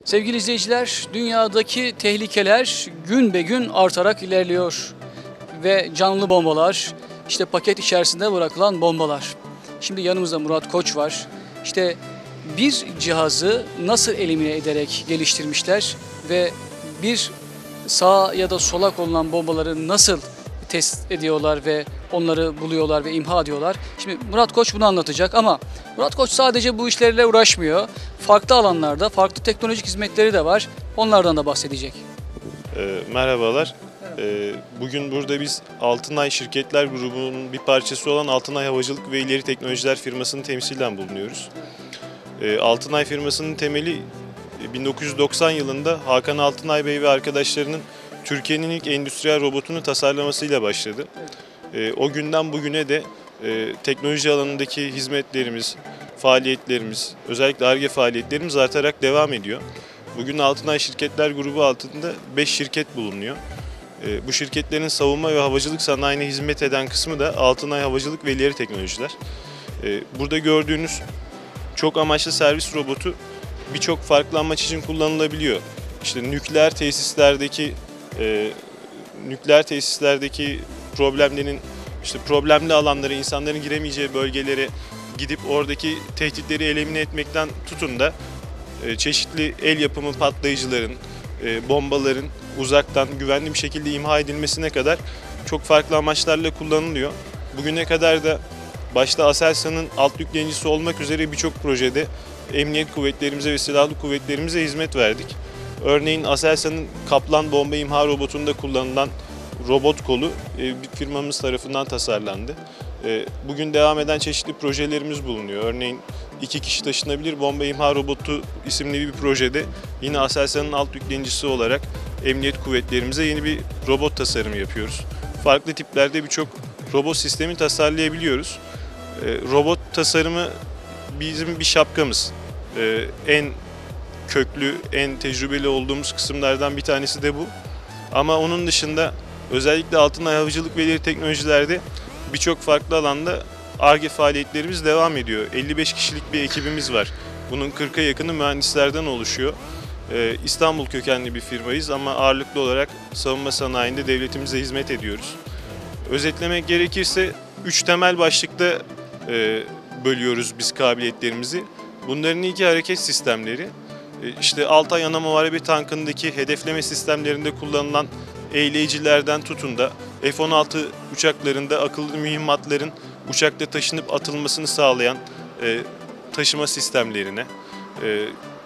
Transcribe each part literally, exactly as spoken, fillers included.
Sevgili izleyiciler, dünyadaki tehlikeler gün be gün artarak ilerliyor. Ve canlı bombalar, işte paket içerisinde bırakılan bombalar. Şimdi yanımızda Murat Koç var. İşte bir cihazı nasıl elimine ederek geliştirmişler ve bir sağa ya da sola konulan bombaları nasıl test ediyorlar ve onları buluyorlar ve imha ediyorlar. Şimdi Murat Koç bunu anlatacak ama Murat Koç sadece bu işlerle uğraşmıyor. Farklı alanlarda farklı teknolojik hizmetleri de var. Onlardan da bahsedecek. E, merhabalar. E, bugün burada biz Altınay Şirketler Grubu'nun bir parçası olan Altınay Havacılık ve İleri Teknolojiler firmasını temsilen bulunuyoruz. E, Altınay firmasının temeli bin dokuz yüz doksan yılında Hakan Altınay Bey ve arkadaşlarının Türkiye'nin ilk endüstriyel robotunu tasarlamasıyla başladı. E, o günden bugüne de e, teknoloji alanındaki hizmetlerimiz, faaliyetlerimiz, özellikle Ar-Ge faaliyetlerimiz artarak devam ediyor. Bugün Altınay Şirketler Grubu altında beş şirket bulunuyor. E, bu şirketlerin savunma ve havacılık sanayine hizmet eden kısmı da Altınay Havacılık ve İleri Teknolojiler. E, burada gördüğünüz çok amaçlı servis robotu birçok farklı amaç için kullanılabiliyor. İşte nükleer tesislerdeki e, nükleer tesislerdeki problemlerin işte problemli alanları, insanların giremeyeceği bölgelere gidip oradaki tehditleri elimine etmekten tutun da e, çeşitli el yapımı patlayıcıların, e, bombaların uzaktan güvenli bir şekilde imha edilmesine kadar çok farklı amaçlarla kullanılıyor. Bugüne kadar da başta Aselsan'ın alt yüklenicisi olmak üzere birçok projede emniyet kuvvetlerimize ve silahlı kuvvetlerimize hizmet verdik. Örneğin Aselsan'ın Kaplan bomba imha robotunda kullanılan robot kolu bir firmamız tarafından tasarlandı. Bugün devam eden çeşitli projelerimiz bulunuyor. Örneğin iki kişi taşınabilir bomba imha robotu isimli bir projede yine Aselsan'ın alt yüklenicisi olarak emniyet kuvvetlerimize yeni bir robot tasarımı yapıyoruz. Farklı tiplerde birçok robot sistemi tasarlayabiliyoruz. Robot tasarımı bizim bir şapkamız. En köklü, en tecrübeli olduğumuz kısımlardan bir tanesi de bu. Ama onun dışında özellikle Altınay Havacılık ve İleri Teknolojilerde birçok farklı alanda Ar-Ge faaliyetlerimiz devam ediyor. elli beş kişilik bir ekibimiz var. Bunun kırka yakını mühendislerden oluşuyor. Ee, İstanbul kökenli bir firmayız ama ağırlıklı olarak savunma sanayinde devletimize hizmet ediyoruz. Özetlemek gerekirse üç temel başlıkta e, bölüyoruz biz kabiliyetlerimizi. Bunların ilki hareket sistemleri. İşte Altay Ana Muharebe Tankı'ndaki hedefleme sistemlerinde kullanılan eğleyicilerden tutun da F on altı uçaklarında akıllı mühimmatların uçakta taşınıp atılmasını sağlayan e, taşıma sistemlerine, e,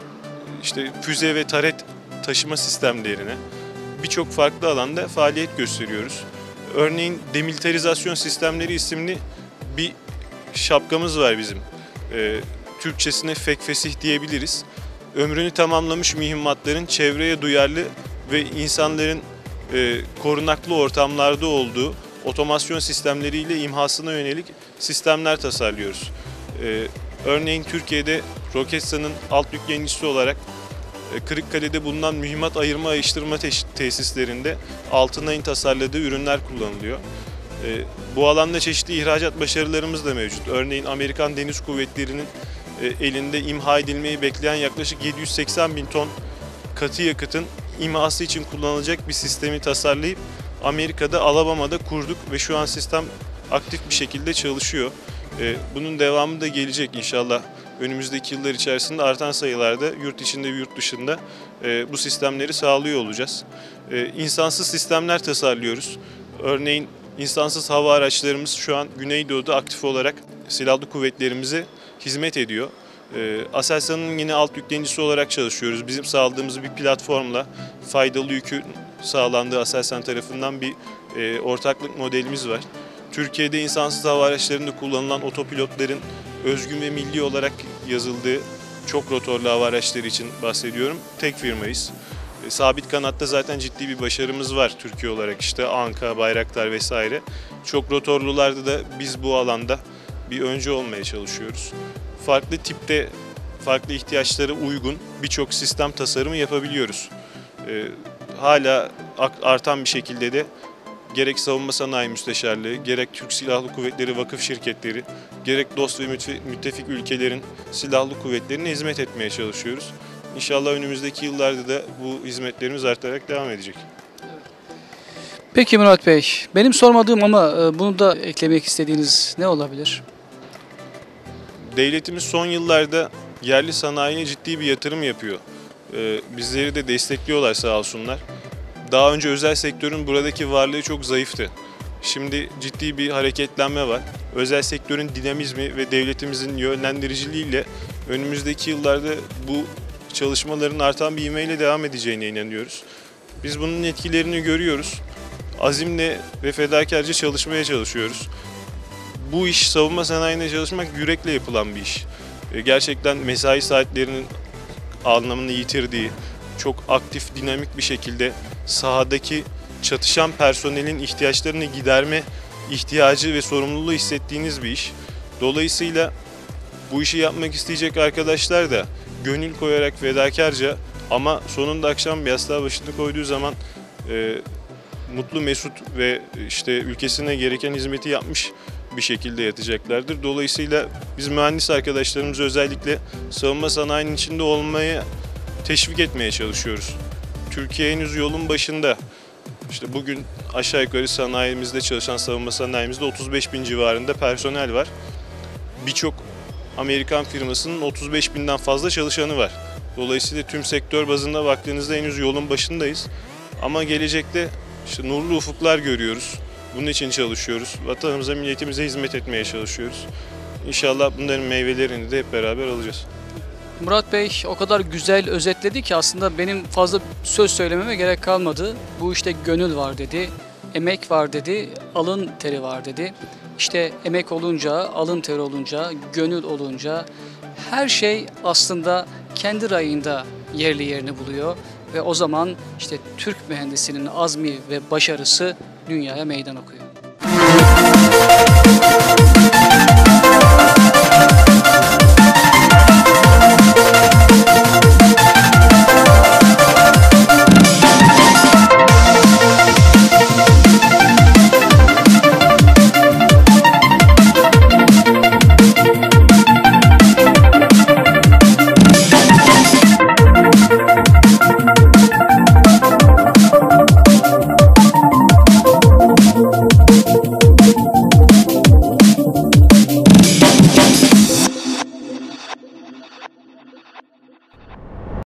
işte füze ve taret taşıma sistemlerine birçok farklı alanda faaliyet gösteriyoruz. Örneğin demilitarizasyon sistemleri isimli bir şapkamız var bizim. E, Türkçesine fekfesih diyebiliriz. Ömrünü tamamlamış mühimmatların çevreye duyarlı ve insanların e, korunaklı ortamlarda olduğu otomasyon sistemleriyle imhasına yönelik sistemler tasarlıyoruz. E, örneğin Türkiye'de Roketsan'ın alt yüklenicisi olarak e, Kırıkkale'de bulunan mühimmat ayırma ayıştırma tesislerinde Altınay'ın tasarladığı ürünler kullanılıyor. E, bu alanda çeşitli ihracat başarılarımız da mevcut. Örneğin Amerikan Deniz Kuvvetleri'nin elinde imha edilmeyi bekleyen yaklaşık yedi yüz seksen bin ton katı yakıtın imhası için kullanılacak bir sistemi tasarlayıp Amerika'da Alabama'da kurduk ve şu an sistem aktif bir şekilde çalışıyor. Bunun devamı da gelecek inşallah. Önümüzdeki yıllar içerisinde artan sayılarda yurt içinde ve yurt dışında bu sistemleri sağlıyor olacağız. İnsansız sistemler tasarlıyoruz. Örneğin insansız hava araçlarımız şu an Güneydoğu'da aktif olarak silahlı kuvvetlerimize hizmet ediyor. E, Aselsan'ın yine alt yüklenicisi olarak çalışıyoruz. Bizim sağladığımız bir platformla faydalı yükün sağlandığı Aselsan tarafından bir e, ortaklık modelimiz var. Türkiye'de insansız hava araçlarında kullanılan otopilotların özgün ve milli olarak yazıldığı çok rotorlu hava araçları için bahsediyorum. Tek firmayız. E, sabit kanatta zaten ciddi bir başarımız var Türkiye olarak. İşte Anka, Bayraktar vesaire. Çok rotorlularda da biz bu alanda bir öncü olmaya çalışıyoruz. Farklı tipte, farklı ihtiyaçlara uygun birçok sistem tasarımı yapabiliyoruz. Ee, hala artan bir şekilde de gerek Savunma Sanayi Müsteşarlığı, gerek Türk Silahlı Kuvvetleri vakıf şirketleri, gerek dost ve müttefik ülkelerin silahlı kuvvetlerine hizmet etmeye çalışıyoruz. İnşallah önümüzdeki yıllarda da bu hizmetlerimiz artarak devam edecek. Peki Murat Bey, benim sormadığım ama e, bunu da eklemek istediğiniz ne olabilir? Devletimiz son yıllarda yerli sanayiye ciddi bir yatırım yapıyor. Ee, bizleri de destekliyorlar sağ olsunlar. Daha önce özel sektörün buradaki varlığı çok zayıftı. Şimdi ciddi bir hareketlenme var. Özel sektörün dinamizmi ve devletimizin yönlendiriciliğiyle önümüzdeki yıllarda bu çalışmaların artan bir ivmeyle devam edeceğine inanıyoruz. Biz bunun etkilerini görüyoruz. Azimle ve fedakarca çalışmaya çalışıyoruz. Bu iş, savunma sanayinde çalışmak yürekle yapılan bir iş. Gerçekten mesai saatlerinin anlamını yitirdiği, çok aktif, dinamik bir şekilde sahadaki çatışan personelin ihtiyaçlarını giderme ihtiyacı ve sorumluluğu hissettiğiniz bir iş. Dolayısıyla bu işi yapmak isteyecek arkadaşlar da gönül koyarak fedakarca ama sonunda akşam bir yastığa başını koyduğu zaman e, mutlu, mesut ve işte ülkesine gereken hizmeti yapmış bir şekilde yatacaklardır. Dolayısıyla biz mühendis arkadaşlarımızı özellikle savunma sanayinin içinde olmaya teşvik etmeye çalışıyoruz. Türkiye henüz yolun başında. İşte bugün aşağı yukarı sanayimizde çalışan, savunma sanayimizde otuz beş bin civarında personel var. Birçok Amerikan firmasının otuz beş binden fazla çalışanı var. Dolayısıyla tüm sektör bazında baktığınızda henüz yolun başındayız. Ama gelecekte işte nurlu ufuklar görüyoruz. Bunun için çalışıyoruz. Vatanımıza, milletimize hizmet etmeye çalışıyoruz. İnşallah bunların meyvelerini de hep beraber alacağız. Murat Bey o kadar güzel özetledi ki aslında benim fazla söz söylememe gerek kalmadı. Bu işte gönül var dedi, emek var dedi, alın teri var dedi. İşte emek olunca, alın teri olunca, gönül olunca her şey aslında kendi rayında yerli yerini buluyor. Ve o zaman işte Türk mühendisinin azmi ve başarısı dünyaya meydan okuyor.